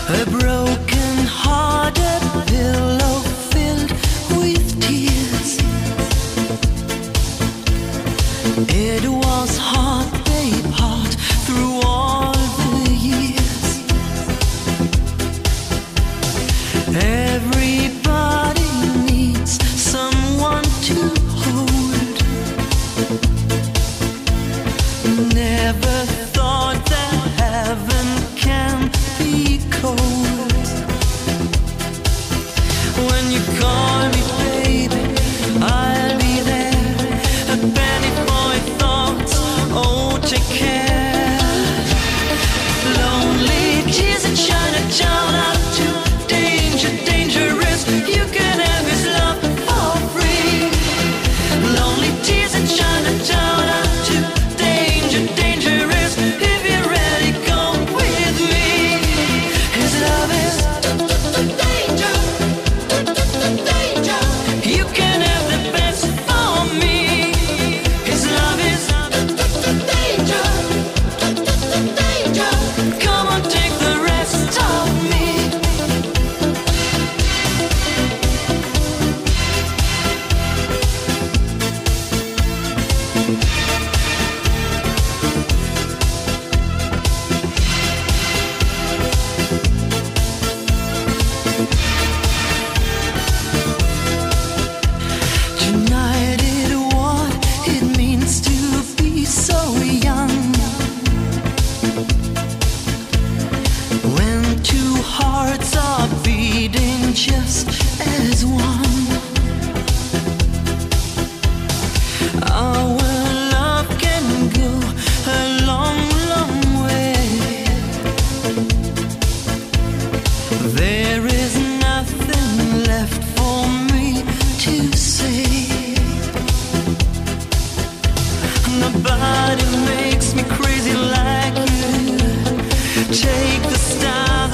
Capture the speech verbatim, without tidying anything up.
A broken hearted pillow filled with tears. It was hard, babe, hard through all the years. Everybody needs someone to hold. Never thought that heaven can be cold. When you call me baby, I'll be there. A penny for your thoughts, oh take care. Lonely tears and shine a child out to danger, dangerous. You can have his love for free. Lonely tears and shine a child out to danger, dangerous. If you're ready, come with me. His love is danger, danger. You can have the best for me. His love is danger, danger. Come on, take the rest of me. Tonight is what it means to be so young. When two hearts are beating just as one. Our love can go a long, long way. There is nothing left for me to say. Nobody makes me crazy like you. Take the stars